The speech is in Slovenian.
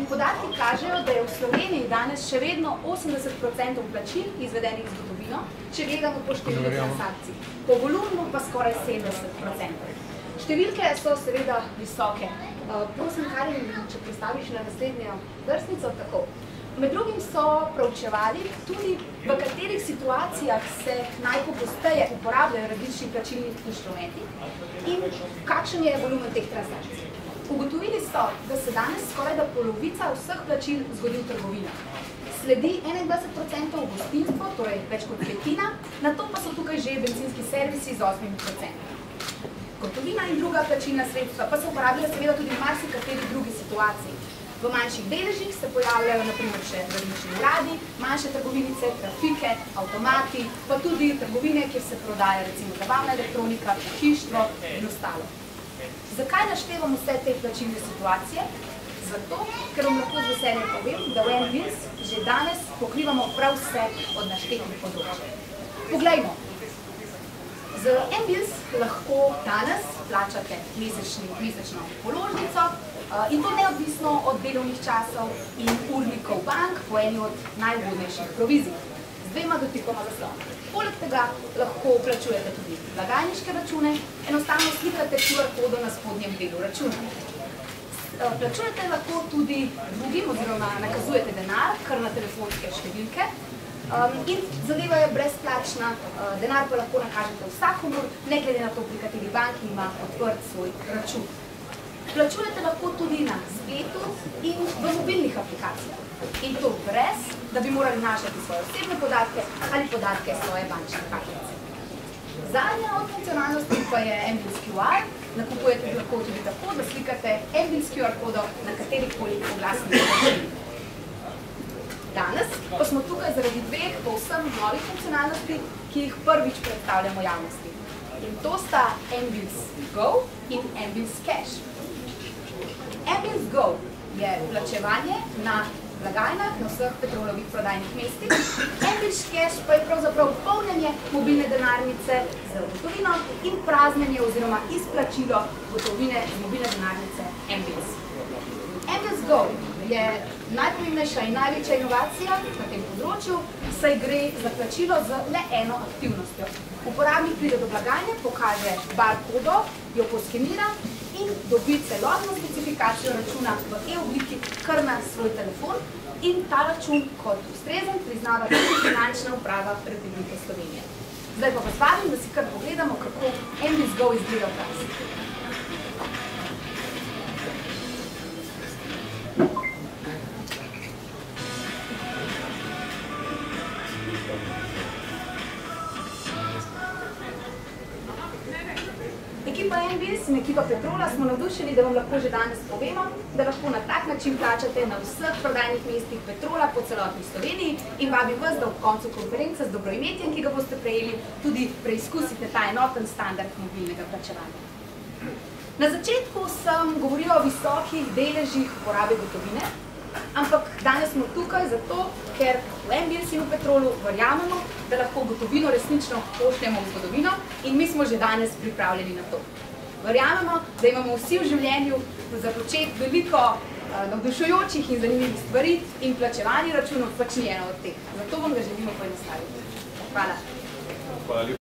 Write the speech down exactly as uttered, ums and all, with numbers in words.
podatki kažejo, da je v Sloveniji danes še vedno osemdeset procentov plačil izvedenih z gotovino, če gledamo po številu transakcij. Po volumnu pa skoraj sedemdeset procentov. Številke so seveda visoke. Prosim, Karin, če predstaviš na naslednjo vrstnico, tako. Med drugim so proučevali tudi, v katerih situacijah se najpogosteje uporabljajo različni plačilni inštrumenti in kakšen je volumen teh transakcij. Ugotovili so, da se danes skoraj da polovica vseh plačil zgodi v trgovinah. Sledi enaindvajset procentov v gostinstvu, torej več kot petina, nato pa so tukaj že bencinski servisi z osem procentov. Gotovina in druga plačilna sredstva pa se uporabljajo seveda tudi v marsikateri drugi situaciji. V manjših deležih se pojavljajo na primer še različni uradi, manjše trgovinice, trafike, avtomati, pa tudi trgovine, kjer se prodaja recimo zabavna elektronika, pohištvo in ostalo. Zakaj naštevam vse te plačilne situacije? Zato, ker vam lahko z veseljem povem, da v mBills že danes pokrivamo prav vse od naštetih področij. Poglejmo. Z mBills lahko danes plačate mesečno položnico in to neodvisno od delovnih časov in urnikov bank po eni od najugodnejših provizij, z dvema dotikoma zaslona. Poleg tega lahko plačujete tudi blagajniške račune, enostavno slikate Q R kodo na spodnjem delu računa. Plačujete lahko tudi drugim oziroma nakazujete denar, kar na telefonske številke in zadeva je brezplačna, denar pa lahko nakažete vsakomur, ne glede na to, pri kateri banki ima odprt svoj račun. Plačujete lahko tudi na spletu in v mobilnih aplikacijah. In to brez, da bi morali vnašati svoje osebne podatke ali podatke svoje bančne kartice. Zadnja od funkcionalnosti pa je mBills Q R. Nakupujete lahko tudi tako, da slikate mBills Q R kodo na katerikoli oglasni račun. Danes pa smo tukaj zaradi dveh povsem novih funkcionalnosti, ki jih prvič predstavljamo javnosti. In to sta mBills Go in mBills Cash. mBills Go je plačevanje na blagajnah na vseh Petrolovih prodajnih mestih. mBills Cash pa je pravzaprav polnjenje mobilne denarnice z gotovino in praznjenje oziroma izplačilo gotovine z mobilne denarnice mBills. mBills Go je najpomembnejša in največja inovacija na tem področju, saj gre za plačilo z le eno aktivnostjo. Uporabnik pride do blagajne, pokaže barkodo, jo poskenira in dobi celotno specifikacijo računa v e-obliki kar na svoj telefon in ta račun kot ustrezen priznava tudi Finančna uprava Republike Slovenije. Zdaj pa vas vabim, da si kar pogledamo, kako mBills Go izgleda v praksi. Ekipa mBills in ekipa Petrola smo navdušeni, da vam lahko že danes povemo, da lahko na tak način plačate na vseh prodajnih mestih Petrola po celotni Sloveniji in vabim vas, da ob koncu konference z dobroimetjem, ki ga boste prejeli, tudi preizkusite ta enoten standard mobilnega plačevanja. Na začetku sem govorila o visokih deležih uporabe gotovine, ampak danes smo tukaj zato, ker v mBills in v Petrolu verjamemo, da lahko gotovino resnično pošljemo v zgodovino in mi smo že danes pripravljeni na to. Verjamemo, da imamo vsi v življenju za početi veliko navdušujočih in zanimivih stvari in plačevanje računov pač ni eno od teh. Zato vam ga želimo poenostaviti. Hvala.